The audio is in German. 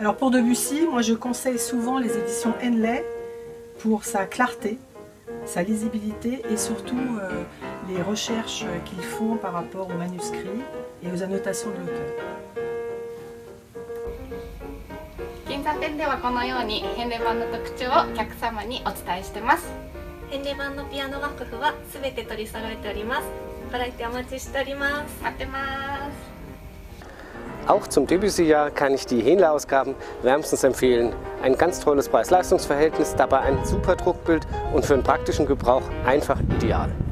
Alors pour Debussy, moi je conseille souvent les éditions Henley pour sa clarté, sa lisibilité et surtout les recherches qu'ils font par rapport aux manuscrits et aux annotations de l'auteur. 銀座店ではこのようにヘンレ版の特徴をお客様にお伝えしてます。 ヘンレ版のピアノ楽譜はすべて取り揃えております。ご来店お待ちしております。 待ってます。 Auch zum Debussy-Jahr kann ich die Henle-Ausgaben wärmstens empfehlen. Ein ganz tolles Preis-Leistungs-Verhältnis, dabei ein super Druckbild und für den praktischen Gebrauch einfach ideal.